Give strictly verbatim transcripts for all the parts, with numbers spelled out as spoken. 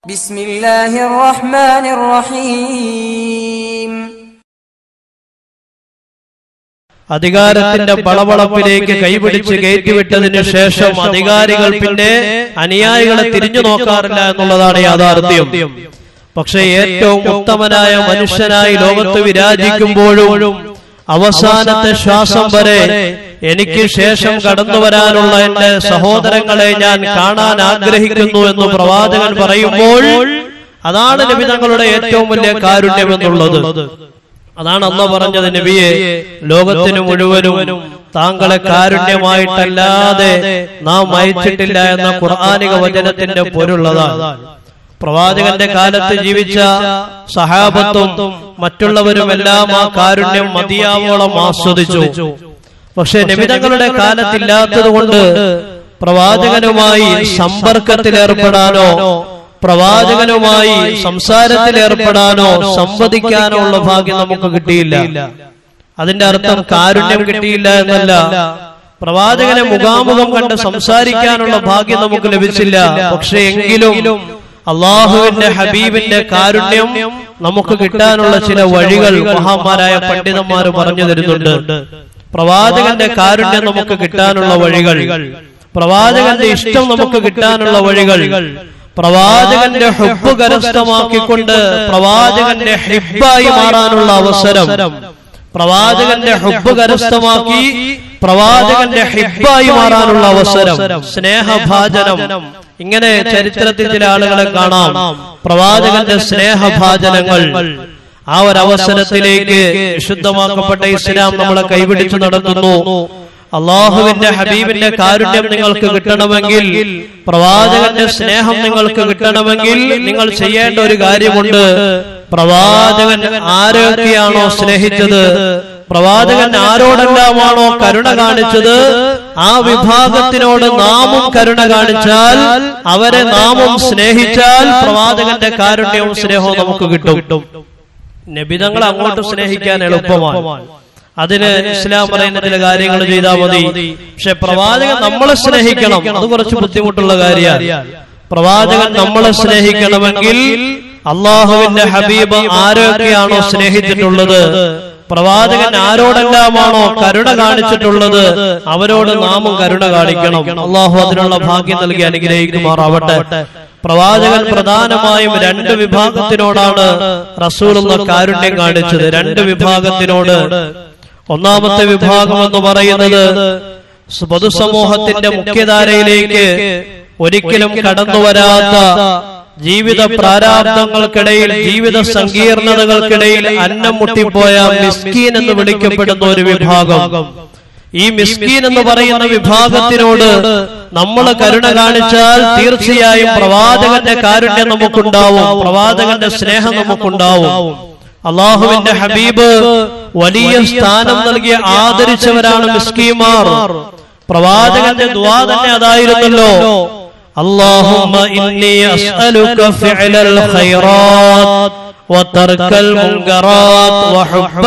ബിസ്മില്ലാഹിർ റഹ്മാനിർ റഹീം. അധികാരത്തിന്റെ വളവളപ്പിലേക്ക് കൈപിടിച്ച് കയറ്റിവിട്ടതിന് ശേഷം അധികാരികൾ പിന്നെ അനുയായികളെ തിരിഞ്ഞു നോക്കാറില്ല എന്നുള്ളതാണ് യാഥാർത്ഥ്യം. പക്ഷെ ഏറ്റവും ഉത്തമനായ മനുഷ്യനായി ലോകത്ത് വിരാജിക്കുമ്പോഴും അവസാനത്തെ ശ്വാസം വരെ എനിക്ക് ശേഷം കടന്നു വരാനുള്ള എന്റെ സഹോദരങ്ങളെ ഞാൻ കാണാൻ ആഗ്രഹിക്കുന്നു എന്ന് പ്രവാചകൻ പറയുമ്പോൾ അതാണ് നബി തങ്ങളുടെ ഏറ്റവും വലിയ കാരുണ്യം എന്നുള്ളത്. അതാണ് അല്ലാഹു പറഞ്ഞത്, നബിയെ, ലോകത്തിന് മുഴുവനും താങ്കളെ കാരുണ്യമായിട്ടല്ലാതെ നാം അയച്ചിട്ടില്ല എന്ന ഖുർആനിക വചനത്തിന്റെ പൊരുള്ളതാണ്. പ്രവാചകന്റെ കാലത്ത് ജീവിച്ച സഹാബത്തും മറ്റുള്ളവരും എല്ലാം ആ കാരുണ്യം മതിയാവോളം ആസ്വദിച്ചു. പക്ഷെ നബി തങ്ങളുടെ കാലത്തില്ലാത്തത് കൊണ്ട് പ്രവാചകനുമായി സമ്പർക്കത്തിലേർപ്പെടാനോ പ്രവാചകനുമായി സംസാരത്തിലേർപ്പെടാനോ സംവദിക്കാനോ ഉള്ള ഭാഗ്യം നമുക്ക് കിട്ടിയില്ല. അതിന്റെ അർത്ഥം കാരുണ്യം കിട്ടിയില്ല എന്നല്ല, പ്രവാചകനെ മുഖാമുഖം കണ്ട് സംസാരിക്കാനുള്ള ഭാഗ്യം നമുക്ക് ലഭിച്ചില്ല. പക്ഷെ എങ്കിലും അള്ളാഹുവിന്റെ ഹബീബിന്റെ കാരുണ്യം നമുക്ക് കിട്ടാനുള്ള ചില വഴികൾ മഹാന്മാരായ പണ്ഡിതന്മാർ പറഞ്ഞു തരുന്നുണ്ട്. പ്രവാചകന്റെ കാരുണ്യം നമുക്ക് കിട്ടാനുള്ള വഴികൾ, പ്രവാചകന്റെ ഇഷ്ടം നമുക്ക് കിട്ടാനുള്ള വഴികൾ, പ്രവാചകന്റെ ഹുബ്ബ് കരസ്ഥമാക്കിക്കൊണ്ട് പ്രവാചകന്റെ ഹിബ്ബായി മാറാനുള്ള അവസരം, പ്രവാചകന്റെ ഹുബ്ബ് കരസ്ഥമാക്കി പ്രവാചകന്റെ ഹിബ്ബായി മാറാനുള്ള അവസരം, സ്നേഹഭാജനം. ഇങ്ങനെ ചരിത്രത്തിൽ ചില ആളുകളെ കാണാം, പ്രവാചകന്റെ സ്നേഹഭാജനങ്ങൾ. ആ ഒരവസരത്തിലേക്ക് വിശുദ്ധമാക്കപ്പെട്ട ഇസ്ലാം നമ്മളെ കൈപിടിച്ചു നടത്തുന്നു. അള്ളാഹുവിന്റെ ഹബീബിന്റെ കാരുണ്യം നിങ്ങൾക്ക് കിട്ടണമെങ്കിൽ, പ്രവാചകന്റെ സ്നേഹം നിങ്ങൾക്ക് കിട്ടണമെങ്കിൽ നിങ്ങൾ ചെയ്യേണ്ട ഒരു കാര്യമുണ്ട്. പ്രവാചകൻ ആരൊക്കെയാണോ സ്നേഹിച്ചത്, പ്രവാചകൻ ആരോടെല്ലാമാണോ കരുണ കാണിച്ചത്, ആ വിഭാഗത്തിനോട് നാമും കരുണ കാണിച്ചാൽ, അവരെ നാമും സ്നേഹിച്ചാൽ പ്രവാചകന്റെ കാരുണ്യവും സ്നേഹവും നമുക്ക് കിട്ടും. നബിതങ്ങൾ അങ്ങോട്ട് സ്നേഹിക്കാൻ എളുപ്പമാണ്. അതിന് ഇസ്ലാം പറയുന്ന ചില കാര്യങ്ങൾ ചെയ്താൽ മതി. പക്ഷെ പ്രവാചകൻ നമ്മളെ സ്നേഹിക്കണം, അത് കുറച്ച് ബുദ്ധിമുട്ടുള്ള കാര്യമാണ്. പ്രവാചകൻ നമ്മളെ സ്നേഹിക്കണമെങ്കിൽ അള്ളാഹുവിന്റെ ഹബീബ് ആരൊക്കെയാണോ സ്നേഹിച്ചിട്ടുള്ളത്, പ്രവാചകൻ ആരോടെല്ലാമാണോ കരുണ കാണിച്ചിട്ടുള്ളത്, അവരോട് നാമും കരുണ കാണിക്കണം. അള്ളാഹു അതിനുള്ള ഭാഗ്യം നൽകി അനുഗ്രഹിക്കുമാറാവട്ടെ. പ്രവാചകൻ പ്രധാനമായും രണ്ട് വിഭാഗത്തിനോടാണ് റസൂലുള്ള കാരുണ്യം കാണിച്ചത്. രണ്ട് വിഭാഗത്തിനോട്. ഒന്നാമത്തെ വിഭാഗം എന്ന് പറയുന്നത് പൊതുസമൂഹത്തിന്റെ മുഖ്യധാരയിലേക്ക് ഒരിക്കലും കടന്നു വരാത്ത, ജീവിത പ്രാരാബ്ദങ്ങൾക്കിടയിൽ, ജീവിത സങ്കീർണതകൾക്കിടയിൽ അന്നം മുട്ടിപ്പോയ മിസ്കീൻ എന്ന് വിളിക്കപ്പെടുന്ന ഒരു വിഭാഗം. ഈ മിസ്കീൻ എന്ന് പറയുന്ന വിഭാഗത്തിനോട് നമ്മൾ കരുണ കാണിച്ചാൽ തീർച്ചയായും പ്രവാചകന്റെ കാരുണ്യം നമുക്കുണ്ടാവും, പ്രവാചകന്റെ സ്നേഹം നമുക്കുണ്ടാവും. അള്ളാഹുവിന്റെ ഹബീബ് വലിയ സ്ഥാനം നൽകി ആദരിച്ചവരാണ് മിസ്കീന്മാർ. പ്രവാചകന്റെ ദുആ തന്നെ അതായിരുന്നല്ലോ, اللهم إني أسألك فعل الخيرات وترك المنكرات وحب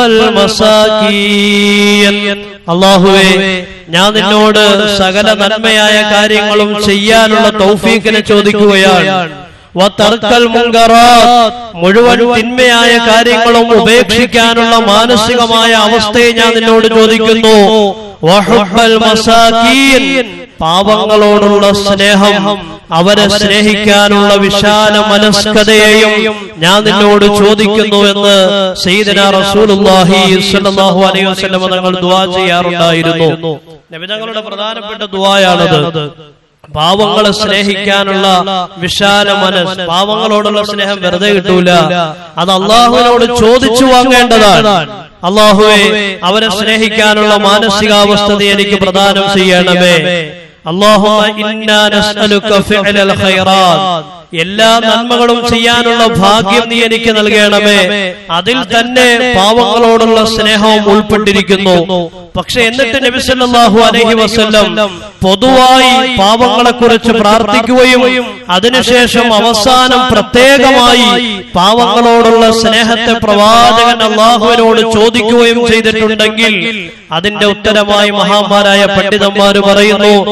المساكين. അല്ലാഹുവേ, ഞാൻ നിന്നോട് സകല നന്മയായ കാര്യങ്ങളും ചെയ്യാനുള്ള തൗഫീഖിനെ ചോദിക്കുകയാണ്. വതർക്കൽ മുൻകറാത്ത്, മുഴുവൻ തിന്മയായ കാര്യങ്ങളും ഉപേക്ഷിക്കാനുള്ള മാനസികമായ അവസ്ഥയെ ഞാൻ നിന്നോട് ചോദിക്കുന്നു. വഹുബ്ബൽ മസാകീൻ, പാവങ്ങളോടുള്ള സ്നേഹം, അവരെ സ്നേഹിക്കാനുള്ള വിശാല മനസ്കതയെയും ഞാൻ നിന്നോട് ചോദിക്കുന്നു എന്ന് സയ്യിദനാ റസൂലുള്ളാഹി സ്വല്ലല്ലാഹു അലൈഹി വസല്ലം തങ്ങൾ ദുആ ചെയ്യാറുണ്ടായിരുന്നു. നബി തങ്ങളുടെ പ്രധാനപ്പെട്ട ദുആയാണത്. പാവങ്ങളെ സ്നേഹിക്കാനുള്ള വിശാല മനസ്സ്. പാവങ്ങളോടുള്ള സ്നേഹം വെറുതെ കിട്ടൂല, അത് അള്ളാഹുവിനോട് ചോദിച്ചു വാങ്ങേണ്ടതാണ്. അള്ളാഹുവേ, അവരെ സ്നേഹിക്കാനുള്ള മാനസികാവസ്ഥ എനിക്ക് പ്രദാനം ചെയ്യണമേ. അല്ലാഹുമ്മ ഇന്നാ നസ്അലുക ഫിഅലൽ ഖൈറാത്ത്, എല്ലാ നന്മകളും ചെയ്യാനുള്ള ഭാഗ്യം നീ എനിക്ക് നൽകണമേ. അതിൽ തന്നെ പാവങ്ങളോടുള്ള സ്നേഹവും ഉൾപ്പെട്ടിരിക്കുന്നു. പക്ഷെ എന്നിട്ട് നബി സല്ലല്ലാഹു അലൈഹി വസല്ലം പൊതുവായി പാവങ്ങളെ കുറിച്ച് പ്രാർത്ഥിക്കുകയും അതിനുശേഷം അവസാനം പ്രത്യേകമായി പാവങ്ങളോടുള്ള സ്നേഹത്തെ പ്രവാചകൻ അള്ളാഹുവിനോട് ചോദിക്കുകയും ചെയ്തിട്ടുണ്ടെങ്കിൽ അതിന്റെ ഉത്തരമായി മഹാന്മാരായ പണ്ഡിതന്മാർ പറയുന്നു,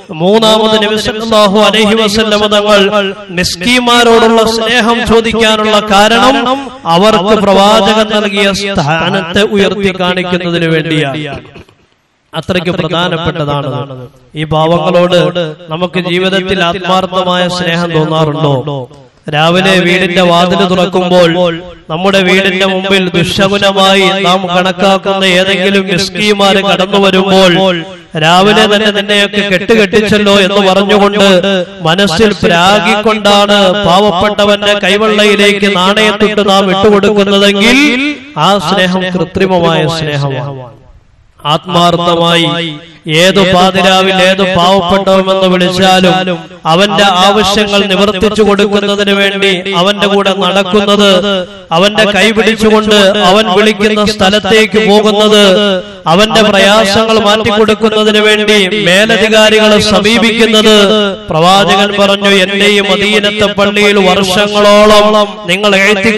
മൂന്നാമത് നബി സല്ലല്ലാഹു അലൈഹി വസല്ലം തങ്ങൾ മിസ്കീന്മാരോടുള്ള സ്നേഹം ചോദിക്കാനുള്ള കാരണം അവർക്ക് പ്രവാചകൻ നൽകിയ സ്ഥാനത്തെ ഉയർത്തി കാണിക്കുന്നതിന് വേണ്ടിയാണ്. അത്രയ്ക്ക് പ്രധാനപ്പെട്ടതാണ്. ഈ പാവങ്ങളോട് നമുക്ക് ജീവിതത്തിൽ ആത്മാർത്ഥമായ സ്നേഹം തോന്നാറുണ്ടോ? രാവിലെ വീടിന്റെ വാതിൽ തുറക്കുമ്പോൾ നമ്മുടെ വീടിന്റെ മുമ്പിൽ ദുശകുനമായി നാം കണക്കാക്കുന്ന ഏതെങ്കിലും മിസ്കീന്മാര് കടന്നു വരുമ്പോൾ രാവിലെ തന്നെ നിന്നെയൊക്കെ കെട്ടുകെട്ടിച്ചല്ലോ എന്ന് പറഞ്ഞുകൊണ്ട് മനസ്സിൽ പ്രാഗിക്കൊണ്ടാണ് പാവപ്പെട്ടവന്റെ കൈവെള്ളയിലേക്ക് നാണയത്തിട്ട് നാം ഇട്ടുകൊടുക്കുന്നതെങ്കിൽ ആ സ്നേഹം കൃത്രിമമായ സ്നേഹമാണ്. ആത്മാർത്ഥമായി ഏതു പാതിരാവിൽ ഏതു പാവപ്പെട്ടവമെന്ന് വിളിച്ചാലും അവന്റെ ആവശ്യങ്ങൾ നിവർത്തിച്ചു കൊടുക്കുന്നതിന് വേണ്ടി അവന്റെ കൂടെ നടക്കുന്നത്, അവന്റെ കൈ പിടിച്ചുകൊണ്ട് അവൻ വിളിക്കുന്ന സ്ഥലത്തേക്ക് പോകുന്നത്, അവന്റെ പ്രയാസങ്ങൾ മാറ്റിക്കൊടുക്കുന്നതിന് വേണ്ടി മേലധികാരികളെ സമീപിക്കുന്നത്. പ്രവാചകൻ പറഞ്ഞു, എന്റെ ഈ മദീനത്തെ പള്ളിയിൽ വർഷങ്ങളോളം നിങ്ങൾ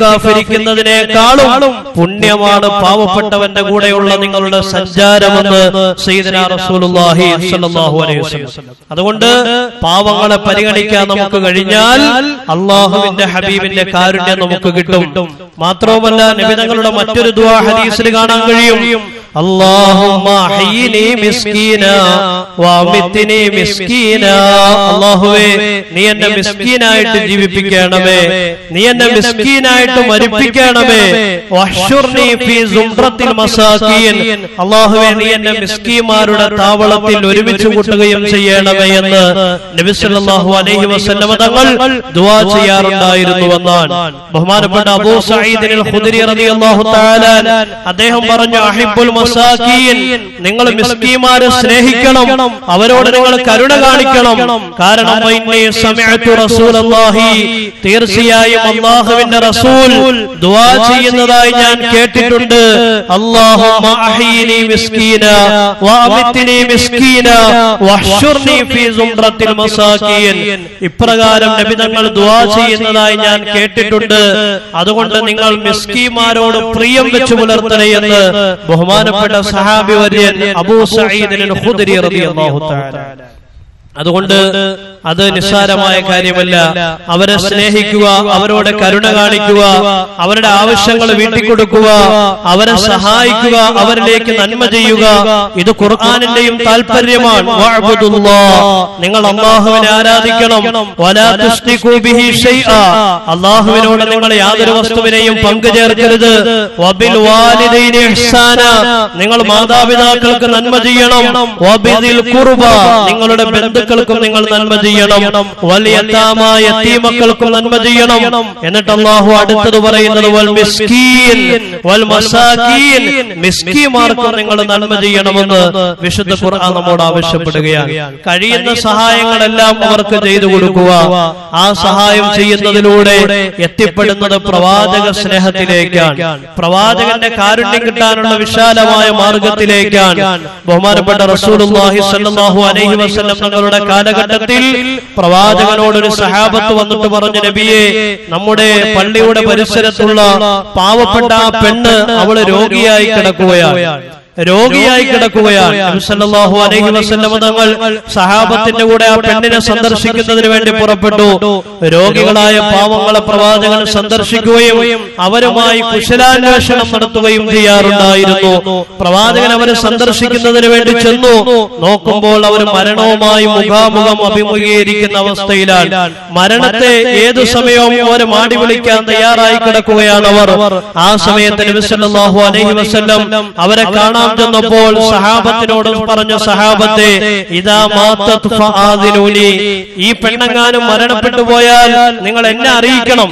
എഴുത്തിക്കാഫിരിക്കുന്നതിനേക്കാളും പുണ്യമാണ് പാവപ്പെട്ടവന്റെ കൂടെയുള്ള നിങ്ങളുടെ സഞ്ചാരമെന്ന് സയ്യിദുനാ റസൂലുള്ളാഹി സ്വല്ലല്ലാഹു അലൈഹി വസല്ലം. അതുകൊണ്ട് പാവങ്ങളെ പരിഗണിക്കാൻ നമുക്ക് കഴിഞ്ഞാൽ അള്ളാഹുവിന്റെ ഹബീബിന്റെ കാരുണ്യം നമുക്ക് കിട്ടും. മാത്രവുമല്ല നബി തങ്ങളുടെ മറ്റൊരു ദുആ ഹദീസിൽ കാണാൻ കഴിയും, അല്ലാഹുമ്മ ഹയ്യിനി മിസ്കീനാ വഅമിത്നി മിസ്കീനാ. അല്ലാഹുവേ, നീ എന്നെ മിസ്കീനായിട്ട് ജീവിപ്പിക്കണമേ, നീ എന്നെ മിസ്കീനായിട്ട് മരിപ്പിക്കണമേ. വഹ്ശുർനി ഫീ സുംറത്തിൽ മസാകീൻ. അല്ലാഹുവേ, നീ എന്നെ മിസ്കീന്മാരുടെ താവളത്തിൽ ഒരുമിച്ച് കൂട്ടുകയും ചെയ്യണമേ എന്ന് നബി സല്ലല്ലാഹു അലൈഹി വസല്ലം തങ്ങൾ ദുആ ചെയ്യാറുണ്ടായിരുന്നുവെന്നാണ്. ബഹുമാനപ്പെട്ട അബൂ സഈദ് അൽ ഖുദരി റളിയല്ലാഹു തആല അദ്ദേഹം പറഞ്ഞു, അഹിബ്ബുൽ മസാകീൻ, നിങ്ങൾ മിസ്കീന്മാരെ സ്നേഹിക്കണം, അവരോട് നിങ്ങൾ കരുണ കാണിക്കണം. കാരണം വഇന്നി സമിഅതു റസൂലല്ലാഹി, തീർച്ചയായും അല്ലാഹുവിന്റെ റസൂൽ ദുആ ചെയ്യുന്നതായി ഞാൻ കേട്ടിട്ടുണ്ട്, അല്ലാഹുമ്മ അഹ്യിനി മിസ്കീനാ വഅമിത്നി മിസ്കീനാ വഹ്ശുർനി ഫീ സുംറത്തിൽ മസാകീൻ. ഇപ്രകാരം നബി തങ്ങൾ ദുആ ചെയ്യുന്നതായി ഞാൻ കേട്ടിട്ടുണ്ട്. അതുകൊണ്ട് നിങ്ങൾ മിസ്കീന്മാരോട് പ്രിയം വെച്ച് പുലർത്തണേ എന്ന് ബഹുമാനപ്പെട്ട സഹാബി വര്യൻ അബൂ സഈദ് അൽ ഖുദരി റളിയല്ലാഹു തആല. അതുകൊണ്ട് അത് നിസ്സാരമായ കാര്യമല്ല. അവരെ സ്നേഹിക്കുക, അവരോട് കരുണ കാണിക്കുക, അവരുടെ ആവശ്യങ്ങൾ വീട്ടിക്കൊടുക്കുക, അവരെ സഹായിക്കുക, അവരിലേക്ക് നന്മ ചെയ്യുക, ഇത് ഖുർആനിന്റെയും താല്പര്യമാണ്. വഅബ്ദുല്ലാഹ്, നിങ്ങൾ അല്ലാഹുവിനെ ആരാധിക്കണം. വലാ തുശ്രികൂ ബിഹി ശൈആ, അല്ലാഹുവിനോട് നിങ്ങൾ യാതൊരു വസ്തുവിനെയും പങ്കുചേർക്കരുത്. വബിൽ വാലിദൈനി ഇഹ്സാന, നിങ്ങൾ മാതാപിതാക്കൾക്ക് നന്മ ചെയ്യണം. വബിദിൽ ഖുർബ, നിങ്ങളുടെ ബന്ധുക്കൾക്കും നിങ്ങൾ നന്മ ചെയ്യണം. വലിയതാമ, യതീമക്കൾക്കും നന്മ ചെയ്യണം. എന്നിട്ട് അല്ലാഹു അടുത്തത് പറയുന്നത് വൽ മിസ്കീൻ വൽ മസാകീൻ, മിസ്കീന്മാർക്കും നിങ്ങൾ നന്മ ചെയ്യണമെന്ന് വിശുദ്ധ ഖുർആൻ നമ്മോട് ആവശ്യപ്പെടുകയാണ്. കഴിയുന്ന സഹായങ്ങളെല്ലാം അവർക്ക് ചെയ്തു കൊടുക്കുക. ആ സഹായം ചെയ്യുന്നതിലൂടെ എത്തിപ്പെടുന്നത് പ്രവാചക സ്നേഹത്തിലേക്കാണ്, പ്രവാചകന്റെ കാരുണ്യം കിട്ടാനുള്ള വിശാലമായ മാർഗത്തിലേക്കാണ്. ബഹുമാനപ്പെട്ട റസൂലുള്ളാഹി സ്വല്ലല്ലാഹു അലൈഹി വസല്ലം തങ്ങളുടെ കാലഘട്ടത്തിൽ പ്രവാചകനോടൊരു സഹാബത്ത് വന്നിട്ട് പറഞ്ഞു, നബിയെ, നമ്മുടെ പള്ളിയുടെ പരിസരത്തുള്ള പാവപ്പെട്ട ആ പെണ്ണ് അവള് രോഗിയായി കിടക്കുകയാണ് രോഗിയായി കിടക്കുകയാണ് നബി സല്ലല്ലാഹു അലൈഹി വസല്ലം തങ്ങൾ സഹാബത്തിന്റെ കൂടെ ആ പെണ്ണിനെ സന്ദർശിക്കുന്നതിന് വേണ്ടി പുറപ്പെട്ടു. രോഗികളായ പാവങ്ങളെ പ്രവാചകൻ സന്ദർശിക്കുകയും അവരുമായി കുശലാന്വേഷണം നടത്തുകയും ചെയ്യാറുണ്ടായിരുന്നു. പ്രവാചകൻ അവരെ സന്ദർശിക്കുന്നതിന് വേണ്ടി ചെന്നു. നോക്കുമ്പോൾ അവർ മരണവുമായി മുഖാമുഖം അഭിമുഖീകരിക്കുന്ന അവസ്ഥയിലാണ്. മരണത്തെ ഏതു സമയവും അവരെ മാടി വിളിക്കാൻ തയ്യാറായി കിടക്കുകയാണ് അവർ. ആ സമയത്ത് നബി സല്ലല്ലാഹു അലൈഹി വസല്ലം അവരെ കാണാൻ ചെന്നപ്പോൾ സഹാബത്തിനോട് പറഞ്ഞു, സഹാബത്തെ, ഇദാ മാതത് ഫആദിനൂനി, ഈ പെണ്ണെങ്ങാനും മരണപ്പെട്ടു പോയാൽ നിങ്ങൾ എന്നെ അറിയിക്കണം.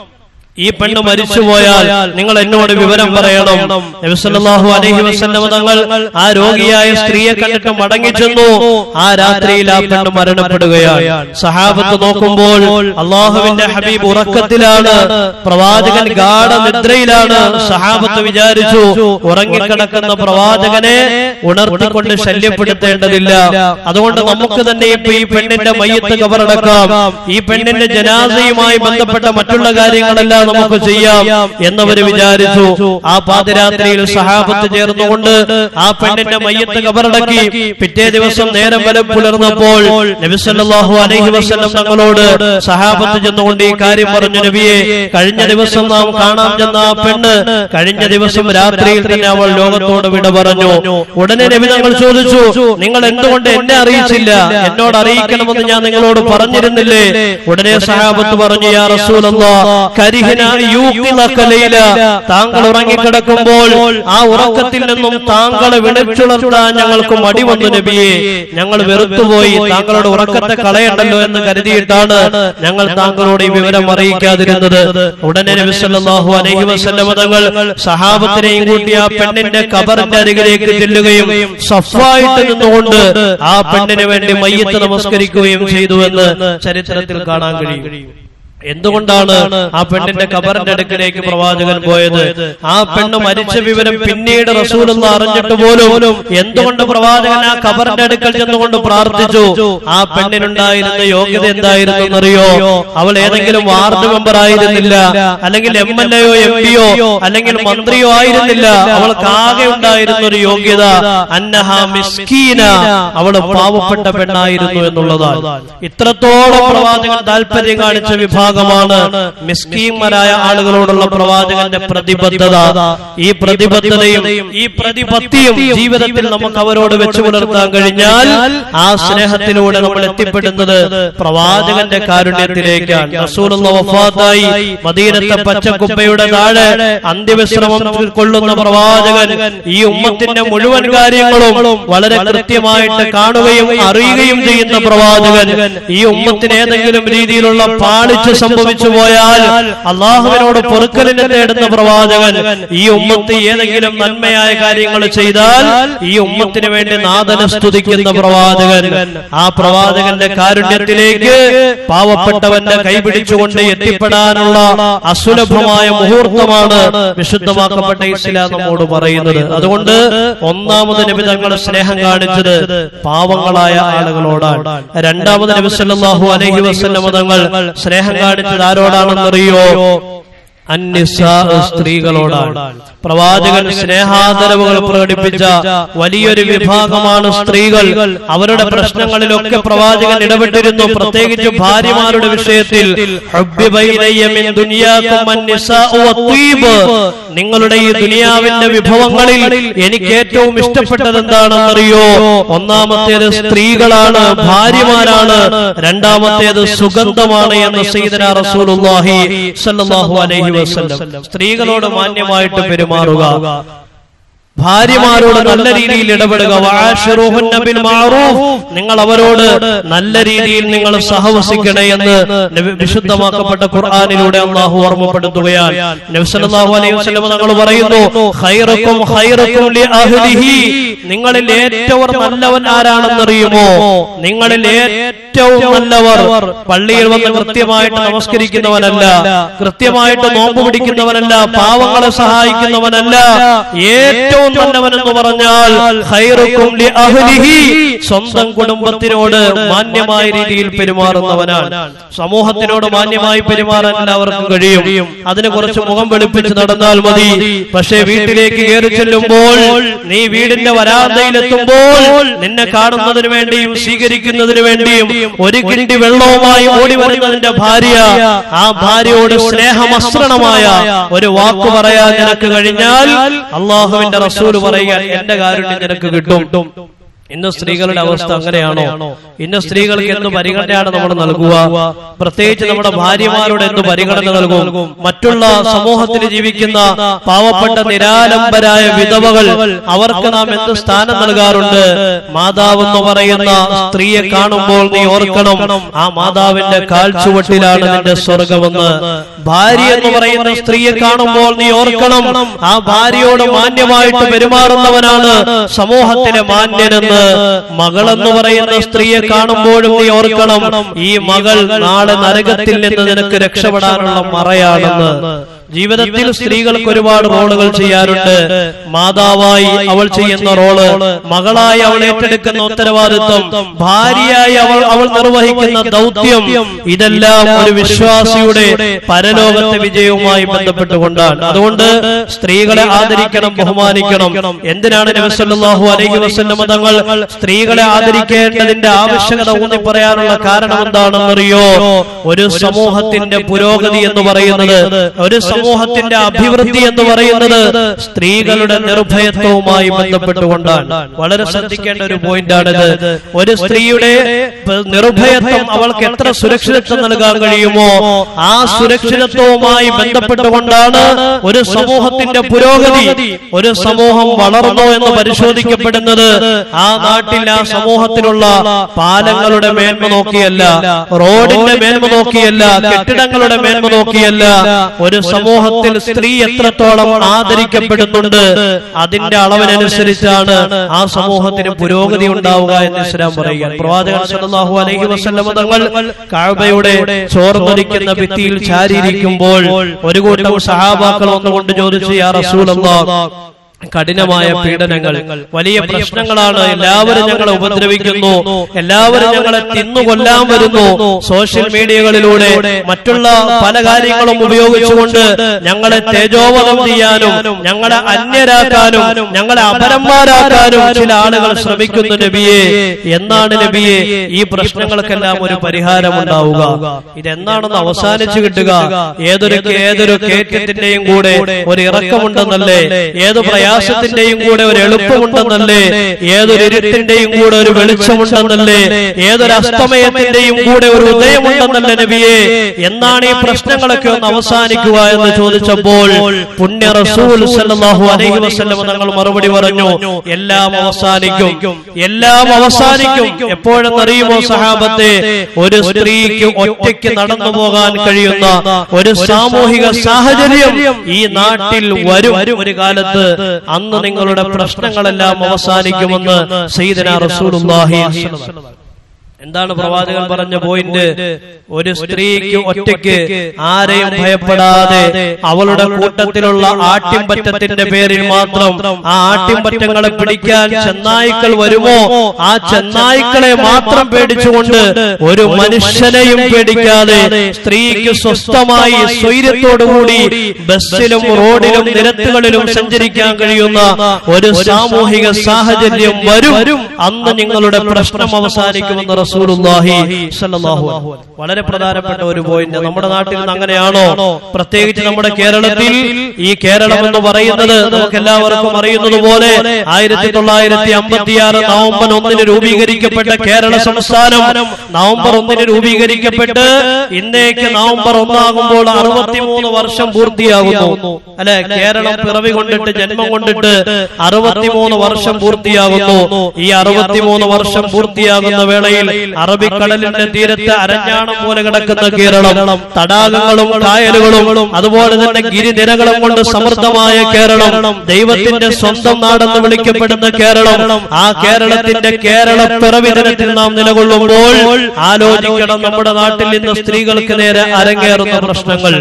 ഈ പെണ്ണ് മരിച്ചുപോയാൽ നിങ്ങൾ എന്നോട് വിവരം പറയണം. നബി സല്ലല്ലാഹു അലൈഹി വസല്ലം തങ്ങൾ ആ രോഗിയായ സ്ത്രീയെ കണ്ടിട്ട് മടങ്ങി ചെന്നു. ആ രാത്രിയിൽ ആ പെണ്ണ് മരണപ്പെടുകയാണ്. സഹാബത്ത് നോക്കുമ്പോൾ അല്ലാഹുവിന്റെ ഹബീബ് ഉറക്കത്തിലാണ്, പ്രവാചകൻ ഗാഢ നിദ്രയിലാണ്. സഹാബത്ത് വിചാരിച്ചു, ഉറങ്ങിക്കിടക്കുന്ന പ്രവാചകനെ ഉണർത്തിക്കൊണ്ട് ശല്യപ്പെടുത്തേണ്ടതില്ല, അതുകൊണ്ട് നമുക്ക് തന്നെ ഇപ്പൊ ഈ പെണ്ണിന്റെ മയ്യത്ത് ഖബറടക്കാം. ഈ പെണ്ണിന്റെ ജനാസയുമായി ബന്ധപ്പെട്ട മറ്റുള്ള കാര്യങ്ങളെല്ലാം നമുക്ക് ചെയ്യാം എന്നവര് വിചാരിച്ചു. ആ പാതിരാത്രിയിൽ സഹാബത്ത് ചേർന്നുകൊണ്ട് ആ പെണ്ണിന്റെ മയ്യത്ത് കബറടക്കി. പിറ്റേ ദിവസം നേരം പുലർന്നപ്പോൾ നബി സല്ലല്ലാഹു അലൈഹി വസല്ലം തങ്ങളോട് സഹാബത്ത് ചെന്നുകൊണ്ട് ഈ കാര്യം പറഞ്ഞു. നബിയെ, കഴിഞ്ഞ ദിവസം നാം കാണാൻ ചെന്ന ആ പെണ്ണ് കഴിഞ്ഞ ദിവസം രാത്രിയിൽ തന്നെ അവൾ ലോകത്തോട് വിട പറഞ്ഞു. ഉടനെ നബി തങ്ങൾ ചോദിച്ചു, നിങ്ങൾ എന്തുകൊണ്ട് എന്നെ അറിയിച്ചില്ല? എന്നോട് അറിയിക്കണമെന്ന് ഞാൻ നിങ്ങളോട് പറഞ്ഞിരുന്നില്ലേ? ഉടനെ സഹാബത്ത് പറഞ്ഞു, യാ റസൂലല്ലാഹ്, കരിഹനാ യൂഖിലക ലൈല, താങ്കൾ ഉറങ്ങിക്കിടക്കുമ്പോൾ ആ ഉറക്കത്തിൽ നിന്നും താങ്കളെ വിളിച്ചുണർത്താൻ ഞങ്ങൾക്ക് മടി വന്നു നബിയെ. ഞങ്ങൾ വെറുത്തുപോയി, താങ്കളുടെ ഉറക്കത്തെ കളയണ്ടല്ലോ എന്ന് കരുതിയിട്ടാണ് ഞങ്ങൾ താങ്കളോട് ഈ വിവരം അറിയിക്കാതിരുന്നത്. ഉടനെ നബി സല്ലല്ലാഹു അലൈഹി വസല്ലം തങ്ങൾ സഹാബത്തിനെയും കൂട്ടി ആ പെണ്ണിന്റെ ഖബറിന്റെ അരികിലേക്ക് ചെല്ലുകയും സഫായിട്ട് നിന്നുകൊണ്ട് ആ പെണ്ണിന് വേണ്ടി മയ്യത്ത് നമസ്കരിക്കുകയും ചെയ്തു എന്ന് ചരിത്രത്തിൽ കാണാൻ കഴിയും. എന്തുകൊണ്ടാണ് ആ പെണ്ണിന്റെ ഖബറിന്റെ അടുക്കിലേക്ക് പ്രവാചകൻ പോയത്? ആ പെണ്ണ് മരിച്ച വിവരം പിന്നീട് റസൂലുള്ളാഹി അറിഞ്ഞിട്ട് പോലും എന്തുകൊണ്ട് പ്രവാചകൻ ആ ഖബറിന്റെ അടുക്കൽ ചെന്നുകൊണ്ട് പ്രാർത്ഥിച്ചു? ആ പെണ്ണിനുണ്ടായിരുന്ന യോഗ്യത എന്തായിരുന്നു എന്നറിയോ? അവൾ ഏതെങ്കിലും വാർഡ് മെമ്പർ ആയിരുന്നില്ല, അല്ലെങ്കിൽ എം എൽ എയോ എം പിയോ അല്ലെങ്കിൽ മന്ത്രിയോ ആയിരുന്നില്ല. അവൾക്ക് ആകെ ഉണ്ടായിരുന്ന ഒരു യോഗ്യത അന്നഹാ മിസ്കീന, അവൾ പാവപ്പെട്ട പെണ്ണായിരുന്നു എന്നുള്ളതാണ്. ഇത്രത്തോളം പ്രവാചകൻ താല്പര്യം കാണിച്ച വിഭാഗം മിസ്കീന്മാരായ ആളുകളോടുള്ള പ്രവാചകന്റെ പ്രതിബദ്ധത. ഈ പ്രതിബദ്ധതയും ഈ പ്രതിപത്തിയും ജീവിതത്തിൽ നമുക്ക് അവരോട് വെച്ചു പുലർത്താൻ കഴിഞ്ഞാൽ ആ സ്നേഹത്തിലൂടെ നമ്മൾ എത്തിപ്പെടുന്നത് പ്രവാചകന്റെ കാരുണ്യത്തിലേക്കാണ്. റസൂലുള്ളാഹി വഫാത്തായി മദീനത്തെ പച്ചക്കുപ്പയുടെ താഴെ അന്ത്യവിശ്രമം കൊള്ളുന്ന പ്രവാചകൻ ഈ ഉമ്മത്തിന്റെ മുഴുവൻ കാര്യങ്ങളും വളരെ കൃത്യമായിട്ട് കാണുകയും അറിയുകയും ചെയ്യുന്ന പ്രവാചകൻ ഈ ഉമ്മത്തിന് ഏതെങ്കിലും രീതിയിലുള്ള പാളിച്ച സംഭവിച്ചു പോയാൽ അള്ളാഹുവിനോട് പൊറുക്കലിനെ തേടുന്ന പ്രവാചകൻ ഈ ഉമ്മത്ത് ഏതെങ്കിലും നന്മയായ കാര്യങ്ങൾ ചെയ്താൽ ഈ ഉമ്മത്തിന് വേണ്ടി നാഥനെ സ്തുതിക്കുന്ന പ്രവാചകൻ. ആ പ്രവാചകന്റെ കാരുണ്യത്തിലേക്ക് പാവപ്പെട്ടവന്റെ കൈപിടിച്ചുകൊണ്ട് എത്തിപ്പെടാനുള്ള അസുലഭമായ മുഹൂർത്തമാണ് വിശുദ്ധമാക്കപ്പെട്ട ഇസ്ലാം നമ്മോട് പറയുന്നത്. അതുകൊണ്ട് ഒന്നാമത് നബി തങ്ങൾ സ്നേഹം കാണിച്ചത് പാവങ്ങളായ ആളുകളോടാണ്. രണ്ടാമത് നബി സല്ലല്ലാഹു അലൈഹി വസല്ലം തങ്ങൾ സ്നേഹം കാണിച്ചത് ആരോടാണെന്നറിയോ? അന്നിസാ, സ്ത്രീകളോടാണ്. പ്രവാചകൻ സ്നേഹാദരവുകൾ പ്രകടിപ്പിച്ച വലിയൊരു വിഭാഗമാണ് സ്ത്രീകൾ. അവരുടെ പ്രശ്നങ്ങളിലൊക്കെ പ്രവാചകൻ ഇടപെട്ടിരുന്നു. പ്രത്യേകിച്ച് ഭാര്യമാരുടെ വിഷയത്തിൽ നിങ്ങളുടെ ഈ ദുനിയാവിന്റെ വിഭവങ്ങളിൽ എനിക്ക് ഏറ്റവും ഇഷ്ടപ്പെട്ടത് എന്താണെന്നറിയോ? ഒന്നാമത്തേത് സ്ത്രീകളാണ്, ഭാര്യമാരാണ്. രണ്ടാമത്തേത് സുഗന്ധമാണ് എന്ന് സയ്യിദനാ റസൂലുള്ളാഹി സ്വല്ലല്ലാഹു അലൈഹി വസല്ലം. സ്ത്രീകളോട് മാന്യമായിട്ട് പെരുമാറുക, ഭാര്യമാരോട് നല്ല രീതിയിൽ ഇടപെടുക. വആശിറുഹുന്ന ബിൽ മഅറൂഫ്, നിങ്ങൾ അവരോട് നല്ല രീതിയിൽ നിങ്ങൾ സഹവസിക്കണേ എന്ന് വിശുദ്ധമാക്കപ്പെട്ട ഖുർആനിലൂടെ അല്ലാഹു ഓർമ്മപ്പെടുത്തുകയാണ്. നബി സല്ലല്ലാഹു അലൈഹി വസല്ലം തങ്ങൾ പറയുന്നു, ഖൈറുക്കും ഖൈറുക്കും ലി അഹ്ലിഹി, നിങ്ങളിൽ ഏറ്റവും നല്ലവൻ ആരാണെന്നറിയുമോ? നിങ്ങളിൽ ഏറ്റവും നല്ലവർ പള്ളിയിൽ വന്ന് കൃത്യമായിട്ട് നമസ്കരിക്കുന്നവനല്ല, കൃത്യമായിട്ട് നോമ്പ് പിടിക്കുന്നവനല്ല, പാവങ്ങളെ സഹായിക്കുന്നവനല്ല. ഏറ്റവും നല്ലവനെന്ന് പറഞ്ഞാൽ ഖൈറുക്കും ലി അഹ്ലിഹി, സ്വന്തം കുടുംബത്തിനോട് മാന്യമായ രീതിയിൽ പെരുമാറുന്നവനാണ്. സമൂഹത്തിനോട് മാന്യമായി പെരുമാറാൻ എല്ലാവർക്കും കഴിയും. അതിന് കുറച്ച് മുഖം വെളുപ്പിച്ച് നടന്നാൽ മതി. പക്ഷേ വീട്ടിലേക്ക് കയറി ചെല്ലുമ്പോൾ, നീ വീടിന്റെ വരാന്തയിലെത്തുമ്പോൾ നിന്നെ കാണുന്നതിന് വേണ്ടിയും സ്വീകരിക്കുന്നതിന് വേണ്ടിയും ഒരു കിണ്ടി വെള്ളവുമായി ഓടി വരുന്നതിന്റെ ഭാര്യ, ആ ഭാര്യയോട് സ്നേഹമസ്രണമായ ഒരു വാക്ക് പറയാൻ നിനക്ക് കഴിഞ്ഞാൽ അള്ളാഹുവിന്റെ റസൂൽ പറയുക, എന്റെ കാരുണ്യം നിനക്ക് കിട്ടും. ഇന്ന് സ്ത്രീകളുടെ അവസ്ഥ അങ്ങനെയാണോ? ഇന്ന് സ്ത്രീകൾക്ക് എന്ത് പരിഗണനയാണ് നമ്മൾ നൽകുക? പ്രത്യേകിച്ച് നമ്മുടെ ഭാര്യമാരോട് എന്ത് പരിഗണന നൽകും? മറ്റുള്ള സമൂഹത്തിൽ ജീവിക്കുന്ന പാവപ്പെട്ട നിരാലംബരായ വിധവകൾ, അവർക്ക് നാം എന്ത് സ്ഥാനം നൽകാറുണ്ട്? മാതാവെന്ന് പറയുന്ന സ്ത്രീയെ കാണുമ്പോൾ നീ ഓർക്കണം, ആ മാതാവിന്റെ കാൽച്ചുവട്ടിലാണ് നിന്റെ സ്വർഗമെന്ന്. ഭാര്യ എന്ന് പറയുന്ന സ്ത്രീയെ കാണുമ്പോൾ നീ ഓർക്കണം, ആ ഭാര്യയോട് മാന്യമായിട്ട് പെരുമാറുന്നവനാണ് സമൂഹത്തിലെ മാന്യനെന്ന്. മകളെന്ന് പറയുന്ന സ്ത്രീയെ കാണുമ്പോഴും നീ ഓർക്കണം, ഈ മകൾ നാളെ നരകത്തിൽ നിന്ന് നിനക്ക് രക്ഷപ്പെടാനുള്ള മറയാണെന്ന്. ജീവിതത്തിൽ സ്ത്രീകൾക്ക് ഒരുപാട് റോളുകൾ ചെയ്യാറുണ്ട്. മാതാവായി അവൾ ചെയ്യുന്ന റോള്, മകളായി അവൾ ഏറ്റെടുക്കുന്ന ഉത്തരവാദിത്വം, ഭാര്യയായി അവൾ അവൾ നിർവഹിക്കുന്ന ദൗത്യം, ഇതെല്ലാം ഒരു വിശ്വാസിയുടെ പരലോകത്തെ വിജയവുമായി ബന്ധപ്പെട്ടുകൊണ്ടാണ്. അതുകൊണ്ട് സ്ത്രീകളെ ആദരിക്കണം, ബഹുമാനിക്കണം. എന്തിനാണ് നബി സല്ലല്ലാഹു അലൈഹി വസല്ലം തങ്ങൾ സ്ത്രീകളെ ആദരിക്കേണ്ടതിന്റെ ആവശ്യകത ഊന്നി പറയാനുള്ള കാരണം എന്താണെന്നറിയോ? ഒരു സമൂഹത്തിന്റെ പുരോഗതി എന്ന് പറയുന്നത്, ഒരു സമൂഹത്തിന്റെ അഭിവൃദ്ധി എന്ന് പറയുന്നത് സ്ത്രീകളുടെ നിർഭയത്വവുമായി ബന്ധപ്പെട്ടുകൊണ്ടാണ്. വളരെ ശ്രദ്ധിക്കേണ്ട ഒരു പോയിന്റാണിത്. ഒരു സ്ത്രീയുടെ നിർഭയത്വം, അവൾക്ക് എത്ര സുരക്ഷിതത്വം നൽകാൻ കഴിയുമോ ആ സുരക്ഷിതത്വവുമായി ബന്ധപ്പെട്ടുകൊണ്ടാണ് ഒരു സമൂഹത്തിന്റെ പുരോഗതി. ഒരു സമൂഹം വളർന്നോ എന്ന് പരിശോധിക്കപ്പെടുന്നത് ആ നാട്ടിൽ, ആ സമൂഹത്തിലുള്ള പാലങ്ങളുടെ മേന്മ നോക്കിയല്ല, റോഡിന്റെ മേന്മ നോക്കിയല്ല, കെട്ടിടങ്ങളുടെ മേന്മ നോക്കിയല്ല. ഒരു സമൂഹത്തിൽ സ്ത്രീ എത്രത്തോളം ആദരിക്കപ്പെടുന്നുണ്ട് അതിന്റെ അളവിനനുസരിച്ചാണ് ആ സമൂഹത്തിന് പുരോഗതി ഉണ്ടാവുക എന്ന് ഇസ്ലാം പറയുക. പ്രവാചകൻ സല്ലല്ലാഹു അലൈഹി വസല്ലം തങ്ങൾ കഅബയുടെ ചോർന്നൊലിക്കുന്ന ഭിത്തിയിൽ ചാരിയിരിക്കുമ്പോൾ ഒരു കൂട്ടം സഹാബാക്കൾ വന്നുകൊണ്ട് ചോദിച്ചു, യാ റസൂലല്ലാഹ്, കഠിനമായ പീഡനങ്ങൾ, വലിയ പ്രശ്നങ്ങളാണ്, എല്ലാവരും ഞങ്ങളെ ഉപദ്രവിക്കുന്നു, എല്ലാവരും ഞങ്ങളെ തിന്നുകൊല്ലാൻ വരുന്നു, സോഷ്യൽ മീഡിയകളിലൂടെ മറ്റുള്ള പല കാര്യങ്ങളും ഉപയോഗിച്ചുകൊണ്ട് ഞങ്ങളെ തേജോവധം ചെയ്യാനും ഞങ്ങളെ അന്യരാക്കാനും ഞങ്ങളെ അപരന്മാരാക്കാനും ചില ആളുകൾ ശ്രമിക്കുന്നു നബിയെ. എന്നാണ് നബിയെ ഈ പ്രശ്നങ്ങൾക്കെല്ലാം ഒരു പരിഹാരം ഉണ്ടാവുക? ഇതെന്നാണെന്ന് അവസാനിച്ചു കിട്ടുക? ഏതൊരു ഏതൊരു കയറ്റത്തിന്റെയും കൂടെ ഒരു ഇറക്കമുണ്ടെന്നല്ലേ, ഏത് പ്രയാസത്തിന്റെയും കൂടെ ഒരു എളുപ്പമുണ്ടെന്നല്ലേ, ഏതൊരു ഇരുട്ടിന്റെയും കൂടെ ഒരു വെളിച്ചമുണ്ടെന്നല്ലേ, ഏതൊരു അസ്തമയത്തിന്റെയും കൂടെ ഒരു ഉദയമുണ്ടെന്നല്ലേ നബിയെ? എന്നാണ് ഈ പ്രശ്നങ്ങളൊക്കെ ഒന്ന് അവസാനിക്കുക എന്ന് ചോദിച്ചപ്പോൾ പുണ്യ റസൂൽ സല്ലല്ലാഹു അലൈഹി വസല്ലം തങ്ങൾ മറുപടി പറഞ്ഞു, എല്ലാം അവസാനിക്കും, എല്ലാം അവസാനിക്കും. എപ്പോഴെന്നറിയുമോ സഹാബത്തെ? ഒരു സ്ത്രീക്ക് ഒറ്റയ്ക്ക് നടന്നു പോകാൻ കഴിയുന്ന ഒരു സാമൂഹിക സാഹചര്യം ഈ നാട്ടിൽ വരും ഒരു കാലത്ത്. അന്ന് നിങ്ങളുടെ പ്രശ്നങ്ങളെല്ലാം അവസാനിക്കുമെന്ന് സയ്യിദനാ റസൂലുള്ളാഹി സ്വല്ലല്ലാഹു അലൈഹി വസല്ലം. എന്താണ് പ്രവാചകൻ പറഞ്ഞ പോയിന്റ്? ഒരു സ്ത്രീക്ക് ഒറ്റയ്ക്ക് ആരെയും ഭയപ്പെടാതെ അവളുടെ കൂട്ടത്തിലുള്ള ആട്ടിൻപറ്റത്തിന്റെ പേരിൽ മാത്രം ആ ആട്ടിൻപറ്റങ്ങളെ പിടിക്കാൻ ചെന്നായ്ക്കൾ വരുമോ ആ ചെന്നായ്ക്കളെ മാത്രം പേടിച്ചുകൊണ്ട് ഒരു മനുഷ്യനെയും പേടിക്കാതെ സ്ത്രീക്ക് സ്വസ്ഥമായി സ്വൈര്യത്തോടുകൂടി ബസ്സിലും റോഡിലും നിരത്തുകളിലും സഞ്ചരിക്കാൻ കഴിയുന്ന ഒരു സാമൂഹിക സാഹചര്യം വരും. അന്ന് നിങ്ങളുടെ പ്രശ്നം അവസാനിക്കുമെന്ന് റസൂലുള്ളാഹി സ്വല്ലല്ലാഹു അലൈഹി വസല്ലം. വളരെ പ്രധാനപ്പെട്ട ഒരു പോയിന്റ്. നമ്മുടെ നാട്ടിൽ നിന്ന് അങ്ങനെയാണോ? പ്രത്യേകിച്ച് നമ്മുടെ കേരളത്തിൽ, ഈ കേരളം എന്ന് പറയുന്നത് നമുക്ക് എല്ലാവർക്കും അറിയുന്നത് പോലെ ആയിരത്തി തൊള്ളായിരത്തി അമ്പത്തിയാറ് നവംബർ ഒന്നിന് രൂപീകരിക്കപ്പെട്ട കേരള സംസ്ഥാനം നവംബർ ഒന്നിന് രൂപീകരിക്കപ്പെട്ട് ഇന്നേക്ക് നവംബർ ഒന്നാകുമ്പോൾ അറുപത്തിമൂന്ന് വർഷം പൂർത്തിയാകുന്നു. അല്ലെ, കേരളം പിറവി കൊണ്ടിട്ട്, ജന്മം കൊണ്ടിട്ട് അറുപത്തിമൂന്ന് വർഷം പൂർത്തിയാകുന്നു. ഈ അറുപത്തിമൂന്ന് വർഷം പൂർത്തിയാകുന്ന വേളയിൽ അറബിക്കടലിന്റെ തീരത്ത് അരഞ്ഞാണം പോലെ കിടക്കുന്ന കേരളം, തടാകങ്ങളും കായലുകളും അതുപോലെ തന്നെ ഗിരിനിരകളും കൊണ്ട് സമൃദ്ധമായ കേരളം, ദൈവത്തിന്റെ സ്വന്തം നാടെന്ന് വിളിക്കപ്പെടുന്ന കേരളം, ആ കേരളത്തിന്റെ കേരള പിറവി ദിനത്തിൽ നാം നിലകൊള്ളുമ്പോൾ ആലോചിക്കണം, നമ്മുടെ നാട്ടിൽ നിന്ന് സ്ത്രീകൾക്ക് നേരെ അരങ്ങേറുന്ന പ്രശ്നങ്ങൾ.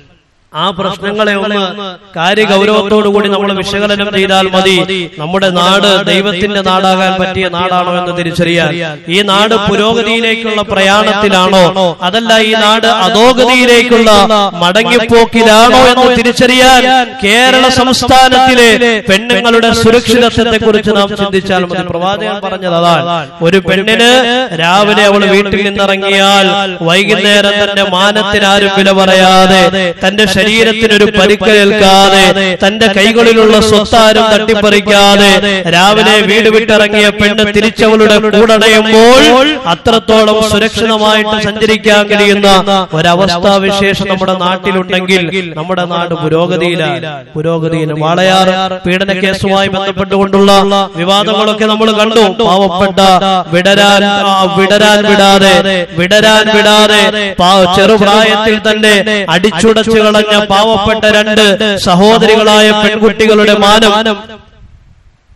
ആ പ്രശ്നങ്ങളെ ഒന്ന് കാര്യഗൗരവത്തോടുകൂടി നമ്മൾ വിശകലനം ചെയ്താൽ മതി. നമ്മുടെ നാട് ദൈവത്തിന്റെ നാടാകാൻ പറ്റിയ നാടാണോ എന്ന് തിരിച്ചറിയാൻ, ഈ നാട് പുരോഗതിയിലേക്കുള്ള പ്രയാണത്തിലാണോ അതല്ല ഈ നാട് അധോഗതിയിലേക്കുള്ള മടങ്ങിപ്പോക്കിലാണോ എന്ന് തിരിച്ചറിയാൻ കേരള സംസ്ഥാനത്തിലെ പെണ്ണുങ്ങളുടെ സുരക്ഷിതത്വത്തെ കുറിച്ച് നാം ചിന്തിച്ചാൽ മതി. പ്രവാചകൻ പറഞ്ഞത് അതാണ്. ഒരു പെണ്ണിന് രാവിലെ അവൾ വീട്ടിൽ നിന്നിറങ്ങിയാൽ വൈകുന്നേരം തന്റെ മാനത്തിനാരും വില പറയാതെ, തന്റെ ശരീരത്തിനൊരു പരിക്കേൽക്കാതെ, തന്റെ കൈകളിലുള്ള സ്വത്താരും തട്ടിപ്പറിക്കാതെ രാവിലെ വീട് വിട്ടിറങ്ങിയ പെണ്ണ് തിരിച്ചവളുടെ കൂടണയുമ്പോൾ അത്രത്തോളം സുരക്ഷിതമായിട്ട് സഞ്ചരിക്കാൻ കഴിയുന്ന ഒരവസ്ഥാവിശേഷം നമ്മുടെ നാട്ടിലുണ്ടെങ്കിൽ നമ്മുടെ നാട് പുരോഗതിയിലാണ്. പുരോഗതിയിലും വാളയാർ പീഡന കേസുമായി ബന്ധപ്പെട്ടുകൊണ്ടുള്ള വിവാദങ്ങളൊക്കെ നമ്മൾ കണ്ടു. പാവപ്പെട്ട വിടരാൻ വിടരാൻ വിടാതെ വിടരാൻ വിടാതെ ചെറുപ്രായത്തിൽ തന്നെ അടിച്ചുടച്ചു കളഞ്ഞ പാവപ്പെട്ട രണ്ട് സഹോദരികളായ പെൺകുട്ടികളുടെ മാനം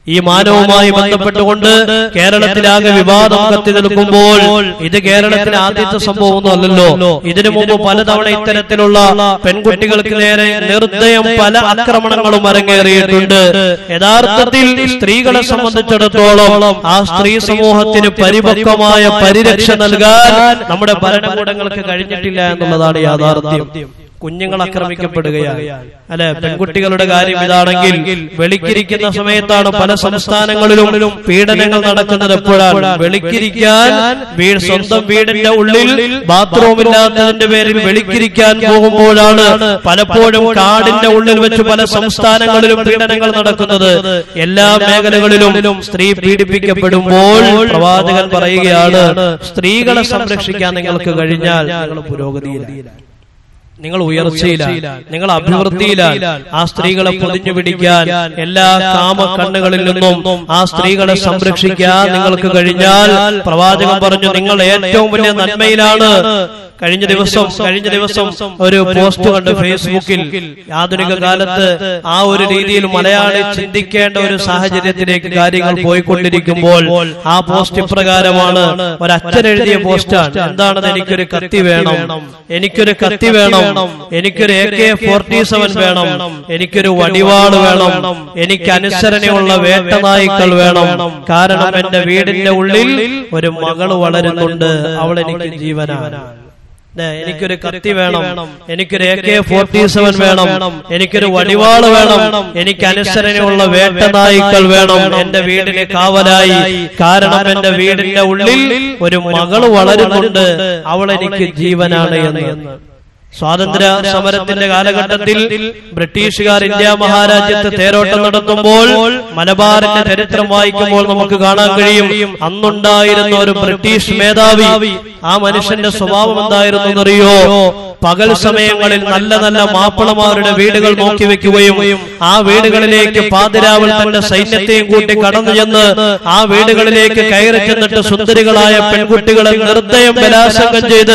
ഈ മാനവുമായി ബന്ധപ്പെട്ടുകൊണ്ട് കേരളത്തിലാകെ വിവാദം കത്തി നിൽക്കുമ്പോൾ ഇത് കേരളത്തിലെ ആദ്യത്തെ സംഭവമൊന്നും അല്ലല്ലോ. ഇതിനു മുമ്പ് പലതവണ ഇത്തരത്തിലുള്ള പെൺകുട്ടികൾക്ക് നേരെ നിർദ്ദയം പല ആക്രമണങ്ങളും അരങ്ങേറിയിട്ടുണ്ട്. യഥാർത്ഥത്തിൽ സ്ത്രീകളെ സംബന്ധിച്ചിടത്തോളം ആ സ്ത്രീ സമൂഹത്തിന് പരിപക്വമായ പരിരക്ഷ നൽകാൻ നമ്മുടെ ഭരണകൂടങ്ങൾക്ക് കഴിഞ്ഞിട്ടില്ല എന്നുള്ളതാണ് യാഥാർത്ഥ്യം. കുഞ്ഞുങ്ങൾ ആക്രമിക്കപ്പെടുകയാണ് അല്ലെ. പെൺകുട്ടികളുടെ കാര്യം ഇതാണെങ്കിൽ വെളിക്കിരിക്കുന്ന സമയത്താണ് പല സംസ്ഥാനങ്ങളിലും പീഡനങ്ങൾ നടക്കുന്നത്. എപ്പോഴാണ് വെളിക്കിരിക്കാൻ സ്വന്തം വീടിന്റെ ഉള്ളിൽ ബാത്റൂം ഇല്ലാത്തതിന്റെ പേരിൽ വെളിക്കിരിക്കാൻ പോകുമ്പോഴാണ് പലപ്പോഴും കാടിന്റെ ഉള്ളിൽ വെച്ച് പല സംസ്ഥാനങ്ങളിലും പീഡനങ്ങൾ നടക്കുന്നത്. എല്ലാ മേഖലകളിലും സ്ത്രീ പീഡിപ്പിക്കപ്പെടുമ്പോൾ പ്രവാചകൻ പറയുകയാണ്, സ്ത്രീകളെ സംരക്ഷിക്കാൻ നിങ്ങൾക്ക് കഴിഞ്ഞാൽ നിങ്ങൾ പുരോഗതിയിലാണ്, നിങ്ങൾ ഉയർച്ചയിലാണ്, നിങ്ങൾ അഭിവൃദ്ധിയിലാണ്. ആ സ്ത്രീകളെ പൊതിഞ്ഞു പിടിക്കാൻ, എല്ലാ കാമ കണ്ണുകളിൽ നിന്നും ആ സ്ത്രീകളെ സംരക്ഷിക്കാൻ നിങ്ങൾക്ക് കഴിഞ്ഞാൽ പ്രവാചകൻ പറഞ്ഞു, നിങ്ങൾ ഏറ്റവും വലിയ നന്മയിലാണ്. കഴിഞ്ഞ ദിവസം കഴിഞ്ഞ ദിവസം ഒരു പോസ്റ്റ് കണ്ട് ഫേസ്ബുക്കിൽ. ആധുനിക കാലത്ത് ആ ഒരു രീതിയിൽ മലയാളി ചിന്തിക്കേണ്ട ഒരു സാഹചര്യത്തിലേക്ക് കാര്യങ്ങൾ പോയിക്കൊണ്ടിരിക്കുമ്പോൾ ആ പോസ്റ്റ് ഇപ്രകാരമാണ്. ഒരച്ഛൻ എഴുതിയ പോസ്റ്റാണ്. എന്താണത്? എനിക്കൊരു കത്തി വേണം, എനിക്കൊരു കത്തി വേണം, എനിക്കൊരു എ കെ ഫോർട്ടി സെവൻ വേണം, എനിക്കൊരു വടിവാള് വേണം, എനിക്ക് അനുസരണയുള്ള വേട്ടനായ്ക്കൾ വേണം. കാരണം എന്റെ വീടിന്റെ ഉള്ളിൽ ഒരു മകള് വളരുന്നുണ്ട്, അവൾ എനിക്ക് ജീവനാണ്. എനിക്കൊരു കത്തി വേണം, എനിക്കൊരു എ കെ ഫോർട്ടി സെവൻ വേണം, എനിക്കൊരു വടിവാള് വേണം, എനിക്ക് അനുസരണയുള്ള വേട്ടനായ്ക്കൾ വേണം എന്റെ വീടിന് കാവലായി. കാരണം എന്റെ വീടിന്റെ ഉള്ളിൽ ഒരു മകള് വളരുന്നുണ്ട്, അവൾ എനിക്ക് ജീവനാണ് എന്ന്. സ്വാതന്ത്ര്യ സമരത്തിന്റെ കാലഘട്ടത്തിൽ ബ്രിട്ടീഷുകാർ ഇന്ത്യ മഹാരാജ്യത്ത് തേരോട്ടം നടത്തുമ്പോൾ മലബാറിന്റെ ചരിത്രം വായിക്കുമ്പോൾ നമുക്ക് കാണാൻ കഴിയും, അന്നുണ്ടായിരുന്ന ഒരു ബ്രിട്ടീഷ് മേധാവി, ആ മനുഷ്യന്റെ സ്വഭാവം എന്തായിരുന്നു എന്നറിയോ? പകൽ സമയങ്ങളിൽ നല്ല നല്ല മാപ്പിളമാരുടെ വീടുകൾ നോക്കി വെക്കുകയും ആ വീടുകളിലേക്ക് പാതിരാവിൽ തന്റെ സൈന്യത്തെയും കൂട്ടി കടന്നു ചെന്ന് ആ വീടുകളിലേക്ക് കയറി ചെന്നിട്ട് സുന്ദരികളായ പെൺകുട്ടികളെ നിർദ്ദയം ബലാത്സംഗം ചെയ്ത്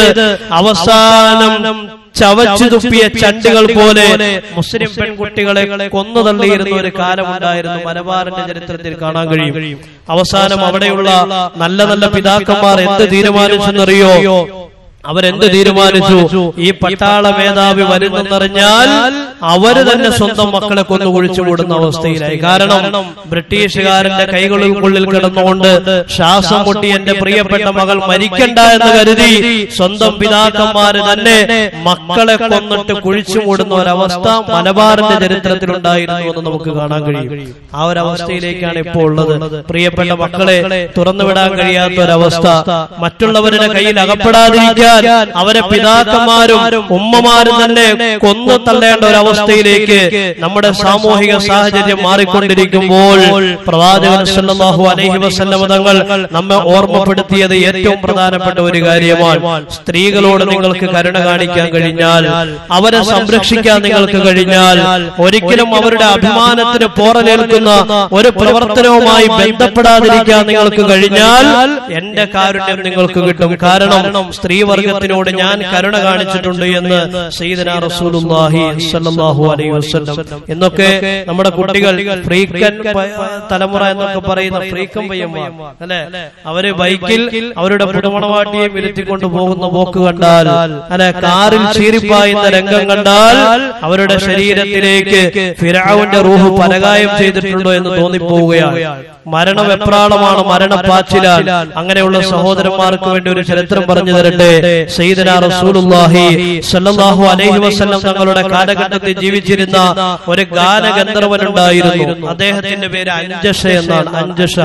അവസാനം ചവച്ചു തുപ്പിയ ചണ്ടുകൾ പോലെ മുസ്ലിം പെൺകുട്ടികളെ കൊന്നു തള്ളിയിരുന്ന ഒരു കാലമുണ്ടായിരുന്നു. മലബാറിന്റെ ചരിത്രത്തിൽ കാണാൻ കഴിയും. അവസാനം അവിടെയുള്ള നല്ല നല്ല പിതാക്കന്മാർ എന്ത് തീരുമാനിച്ചെന്നറിയോ? അവരെന്ത് തീരുമാനിച്ചു? ഈ പട്ടാള മേധാവി വരുന്നെന്നറിഞ്ഞാൽ അവര് തന്നെ സ്വന്തം മക്കളെ കൊന്നു കുഴിച്ചു കൂടുന്ന അവസ്ഥയിലായി. കാരണം ബ്രിട്ടീഷുകാരന്റെ കൈകളുള്ളിൽ കിടന്നുകൊണ്ട് ശ്വാസം മുട്ടി എന്റെ പ്രിയപ്പെട്ട മകൾ മരിക്കണ്ട എന്ന് കരുതി സ്വന്തം പിതാക്കന്മാര് തന്നെ മക്കളെ കൊന്നിട്ട് കുഴിച്ചു മൂടുന്ന ഒരവസ്ഥ മലബാറിന്റെ ചരിത്രത്തിലുണ്ടായിരുന്നു എന്ന് നമുക്ക് കാണാൻ കഴിയും. ആ ഒരവസ്ഥയിലേക്കാണ് ഇപ്പോൾ ഉള്ളത്. പ്രിയപ്പെട്ട മക്കളെ തുറന്നുവിടാൻ കഴിയാത്ത ഒരവസ്ഥ, മറ്റുള്ളവരുടെ കയ്യിൽ അകപ്പെടാതിരിക്കാൻ അവരെ പിതാക്കന്മാരും ഉമ്മമാരും തന്നെ കൊന്നു തള്ളേണ്ട ഒരവസ്ഥയിലേക്ക് നമ്മുടെ സാമൂഹിക സാഹചര്യം മാറിക്കൊണ്ടിരിക്കുമ്പോൾ പ്രവാചകൻ സല്ലല്ലാഹു അലൈഹി വസല്ലം തങ്ങൾ നമ്മെ ഓർമ്മപ്പെടുത്തിയത് ഏറ്റവും പ്രധാനപ്പെട്ട ഒരു കാര്യമാണ്. സ്ത്രീകളോട് നിങ്ങൾക്ക് കരുണ കാണിക്കാൻ കഴിഞ്ഞാൽ, അവരെ സംരക്ഷിക്കാൻ നിങ്ങൾക്ക് കഴിഞ്ഞാൽ, ഒരിക്കലും അവരുടെ അഭിമാനത്തിന് പോറലേൽക്കുന്ന ഒരു പ്രവർത്തനവുമായി ബന്ധപ്പെടാതിരിക്കാൻ നിങ്ങൾക്ക് കഴിഞ്ഞാൽ എന്റെ കാരുണ്യം നിങ്ങൾക്ക് കിട്ടും. കാരണം സ്ത്രീ വർഗത്തിനോട് ഞാൻ കരുണ കാണിച്ചിട്ടുണ്ട് എന്ന് സയ്യിദനാ റസൂലുള്ളാഹി സ്വല്ലല്ലാഹു അലൈഹി വസല്ലം. എന്നൊക്കെ നമ്മുടെ കുട്ടികൾ ഫ്രീക്കൻ തലമുറ എന്നൊക്കെ പറയുന്ന ഫ്രീക്കൻ പയ്യന്മാർ അല്ലെ, അവര് ബൈക്കിൽ അവരുടെ പുതുമണവാട്ടിയെ ഇരുത്തിക്കൊണ്ട് പോകുന്ന പോക്ക് കണ്ടാൽ, അല്ലെ കാറിൽ ചീറിപ്പായുന്ന രംഗം കണ്ടാൽ അവരുടെ ശരീരത്തിലേക്ക് ഫിർഔന്റെ റൂഹ് പരകായം ചെയ്തിട്ടുണ്ടോ എന്ന് തോന്നിപ്പോവുകയാണ്. മരണം എപ്രാളമാണ്, മരണപ്പാച്ചിലാണ്. അങ്ങനെയുള്ള സഹോദരന്മാർക്ക് വേണ്ടി ഒരു ചരിത്രം പറഞ്ഞു തരട്ടെ. സയ്യിദനാ റസൂലുള്ളാഹി സ്വല്ലല്ലാഹു അലൈഹി വസല്ലം തങ്ങളുടെ കാലഘട്ടത്തിൽ ജീവിച്ചിരുന്ന ഒരു ഗാനഗന്ധർവനുണ്ടായിരുന്നു. അദ്ദേഹത്തിന്റെ പേര് അഞ്ജഷ എന്നാണ്. അഞ്ജഷ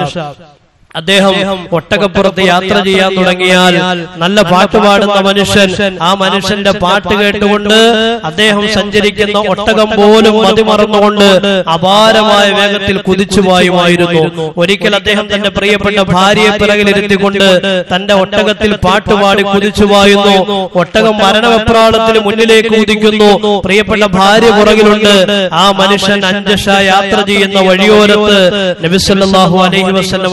അദ്ദേഹം ഒട്ടകപ്പുറത്ത് യാത്ര ചെയ്യാൻ തുടങ്ങിയാൽ നല്ല പാട്ട് പാടുന്ന മനുഷ്യൻ, ആ മനുഷ്യന്റെ പാട്ട് കേട്ടുകൊണ്ട് അദ്ദേഹം സഞ്ചരിക്കുന്ന ഒട്ടകം പോലും മതിമറന്നുകൊണ്ട് അപാരമായ വേഗത്തിൽ കുതിച്ചുപായുമായിരുന്നു. ഒരിക്കൽ അദ്ദേഹം തന്റെ പ്രിയപ്പെട്ട ഭാര്യയെ പിറകിലിരുത്തിക്കൊണ്ട് തന്റെ ഒട്ടകത്തിൽ പാട്ടുപാടി കുതിച്ചുപായുന്നു. ഒട്ടകം മരണവെപ്രാളത്തിന് മുന്നിലേക്ക് കുതിക്കുന്നു. പ്രിയപ്പെട്ട ഭാര്യ പുറകിലുണ്ട്. ആ മനുഷ്യൻ അഞ്ജഷ യാത്ര ചെയ്യുന്ന വഴിയോരത്ത് നബി സല്ലല്ലാഹു അലൈഹി വസല്ലം തങ്ങൾ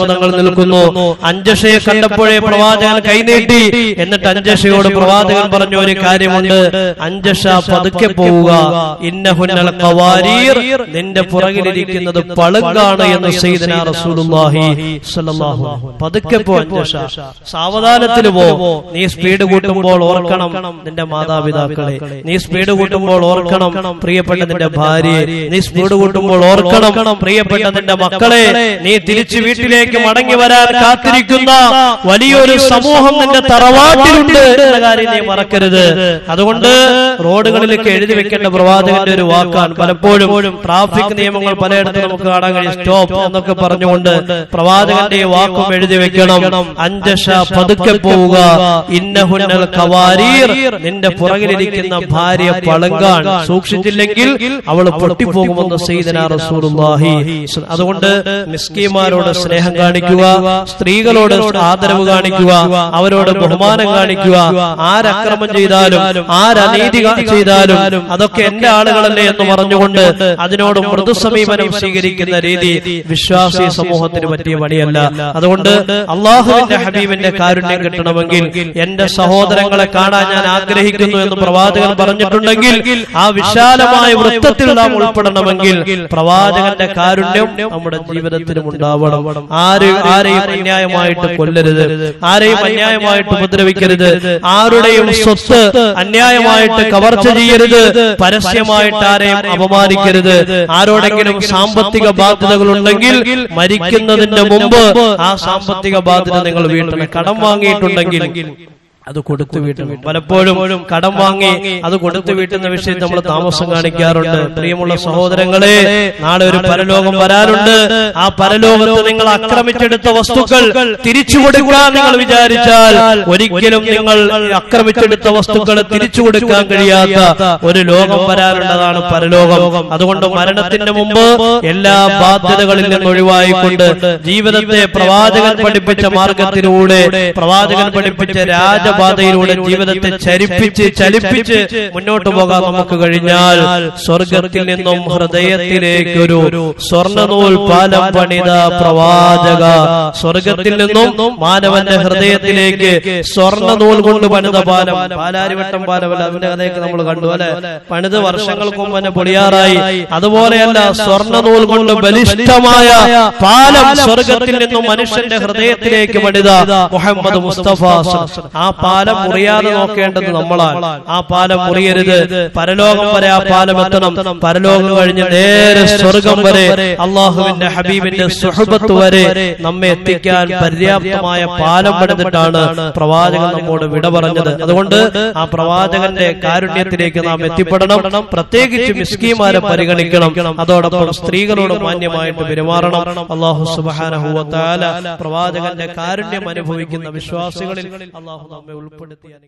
നിൽക്കുന്നു. അഞ്ജഷയെ കണ്ടപ്പോഴേ പ്രവാചകൻ കൈനീട്ടി. എന്നിട്ട് അഞ്ജഷയോട് പ്രവാചകൻ പറഞ്ഞ ഒരു കാര്യമുണ്ട്, അഞ്ജഷ പതുക്കെ പോവുക, ഇന്നഹുന്നൽ ഖവാരീർ, നിന്റെ പുറകിലിരിക്കുന്നത് പളുങ്കാണ് എന്ന് സയ്യിദനാ റസൂലുള്ളാഹി സ്വല്ലല്ലാഹു അലൈഹി വസല്ലം. പതുക്കെ പോ അഞ്ജഷ, സാവധാനത്തിൽ പോ. നീ സ്പീഡ് കൂട്ടുമ്പോൾ ഓർക്കണം നിന്റെ മാതാപിതാക്കളെ, നീ സ്പീഡ് കൂട്ടുമ്പോൾ ഓർക്കണം പ്രിയപ്പെട്ട നിന്റെ ഭാര്യയെ, നീ സ്പീഡ് കൂട്ടുമ്പോൾ ഓർക്കണം പ്രിയപ്പെട്ട നിന്റെ മക്കളെ. നീ തിരിച്ചു വീട്ടിലേക്ക് മടങ്ങി വരാൻ കാത്തിരിക്കുന്ന വലിയൊരു സമൂഹം നിന്റെ തറവാട്ടിലുണ്ട് എന്ന കാര്യം നീ മറക്കരുത്. അതുകൊണ്ട് റോഡുകളിലേക്ക് എഴുതി വെക്കേണ്ട പ്രവാചകന്റെ ഒരു വാക്കാണ്. പലപ്പോഴും ട്രാഫിക് നിയമങ്ങൾ പലയിടത്തും നമുക്ക് കാണാൻ കഴിയും, സ്റ്റോപ്പ് എന്നൊക്കെ പറഞ്ഞുകൊണ്ട് പ്രവാചകന്റെ ഈ വാക്കും എഴുതി വെക്കണം. അഞ്ജഷ പതുക്കെ പോവുക, ഇന്നഹുന്നൽ ഖവാരീർ, നിന്റെ പുറകിലിരിക്കുന്ന ഭാര്യ പളുങ്കാൻ, സൂക്ഷിച്ചില്ലെങ്കിൽ അവൾ പൊട്ടിപ്പോകുമെന്ന് സയ്യിദനാ റസൂലുള്ളാഹി. അതുകൊണ്ട് മിസ്കീന്മാരോട് സ്നേഹം കാണിക്കുക, സ്ത്രീകളോട് ആദരവ് കാണിക്കുക, അവരോട് ബഹുമാനം കാണിക്കുക. ആരക്രമം ചെയ്താലും ആരനീതി ചെയ്താലും അതൊക്കെ എന്റെ ആളുകളല്ലേ എന്ന് പറഞ്ഞുകൊണ്ട് അതിനോട് മൃദു സമീപനം സ്വീകരിക്കുന്ന രീതി വിശ്വാസി സമൂഹത്തിന് പറ്റിയ പണിയല്ല. അതുകൊണ്ട് അള്ളാഹുവിന്റെ ഹബീബിന്റെ കാരുണ്യം കിട്ടണമെങ്കിൽ എന്റെ സഹോദരങ്ങളെ കാണാൻ ഞാൻ ആഗ്രഹിക്കുന്നു എന്ന് പ്രവാചകൻ പറഞ്ഞിട്ടുണ്ടെങ്കിൽ ആ വിശാലമായ വൃത്തത്തിൽ നാം ഉൾപ്പെടണമെങ്കിൽ പ്രവാചകന്റെ കാരുണ്യം നമ്മുടെ ജീവിതത്തിലും ഉണ്ടാവണം. ആര് ആരെയും അന്യായമായിട്ട് കൊല്ലരുത്, ആരെയും അന്യായമായിട്ട് ഉപദ്രവിക്കരുത്, ആരുടെയും സ്വത്ത് അന്യായമായിട്ട് കവർച്ച ചെയ്യരുത്, പരസ്യമായിട്ട് ആരെയും അപമാനിക്കരുത്. ആരോടെങ്കിലും സാമ്പത്തിക ബാധ്യതകളുണ്ടെങ്കിൽ മരിക്കുന്നതിന്റെ മുമ്പ് ആ സാമ്പത്തിക ബാധ്യത നിങ്ങൾ വീട്ടണം. കടം വാങ്ങിയിട്ടുണ്ടെങ്കിൽ അത് കൊടുത്തു വീട്ടണം. പലപ്പോഴും കടം വാങ്ങി അത് കൊടുത്തു വീട്ടുന്ന വിഷയത്തിൽ നമ്മൾ താമസം കാണിക്കാറുണ്ട്. പ്രിയമുള്ള സഹോദരങ്ങളെ, നാളെ ഒരു പരലോകം വരാറുണ്ട്. ആ പരലോകത്ത് നിങ്ങൾ ആക്രമിച്ചെടുത്ത വസ്തുക്കൾ തിരിച്ചു കൊടുക്കാൻ നിങ്ങൾ വിചാരിച്ചാൽ ഒരിക്കലും നിങ്ങൾ ആക്രമിച്ചെടുത്ത വസ്തുക്കൾ തിരിച്ചു കൊടുക്കാൻ കഴിയാത്ത ഒരു ലോകം വരാറുള്ളതാണ് പരലോകം. അതുകൊണ്ട് മരണത്തിന്റെ മുമ്പ് എല്ലാ ബാധ്യതകളിൽ നിന്ന് ഒഴിവായിക്കൊണ്ട് ജീവിതത്തെ പ്രവാചകൻ പഠിപ്പിച്ച മാർഗത്തിലൂടെ, പ്രവാചകൻ പഠിപ്പിച്ച രാജ പാതയിലൂടെ ജീവിതത്തെ ചരിപ്പിച്ച് ചലിപ്പിച്ച് മുന്നോട്ട് പോകാൻ നമുക്ക് കഴിഞ്ഞാൽ സ്വർഗത്തിൽ നിന്നും ഹൃദയത്തിലേക്ക് ഒരു സ്വർണ്ണനൂൽ പാലം പണിത പ്രവാചക, സ്വർഗത്തിൽ നിന്നും മാനവന്റെ ഹൃദയത്തിലേക്ക് സ്വർണ്ണനൂൽ കൊണ്ട് പണിത പാലം, പാലാരിവട്ടം പാലമല്ല, അതിന്റെ കഥയൊക്കെ നമ്മൾ കണ്ടു അല്ലെ, പണിത് വർഷങ്ങൾക്ക് മുമ്പ് തന്നെ പൊളിയാറായി. അതുപോലെയല്ല, സ്വർണ്ണനൂൽ കൊണ്ട് ബലിഷ്ഠമായ പാലം സ്വർഗത്തിൽ നിന്നും മനുഷ്യന്റെ ഹൃദയത്തിലേക്ക് പണിത മുഹമ്മദ് മുസ്തഫ. ആ പാലം മുറിയാതെ നോക്കേണ്ടത് നമ്മളാണ്. ആ പാലം മുറിയരുത്. പരലോകം വരെ ആ പാലം എത്തണം. പരലോകം കഴിഞ്ഞ് നേരെ സ്വർഗം വരെ അള്ളാഹുവിന്റെ ഹബീബിന്റെ സുഹബത്ത് വരെ നമ്മെ എത്തിക്കാൻ പര്യാപ്തമായ പാലം പണിതിട്ടാണ് പ്രവാചകൻ നമ്മോട് വിട പറഞ്ഞത്. അതുകൊണ്ട് ആ പ്രവാചകന്റെ കാരുണ്യത്തിലേക്ക് നാം എത്തിപ്പെടണം. പ്രത്യേകിച്ച് മിസ്കീന്മാരെ പരിഗണിക്കണം. അതോടൊപ്പം സ്ത്രീകളോട് മാന്യമായിട്ട് പെരുമാറണം. അല്ലാഹു സുബ്ഹാനഹു വ തആല പ്രവാചകന്റെ കാരുണ്യം അനുഭവിക്കുന്ന വിശ്വാസികളിൽ അല്ലാഹു നമ്മെ ഉൾപ്പെടുത്തി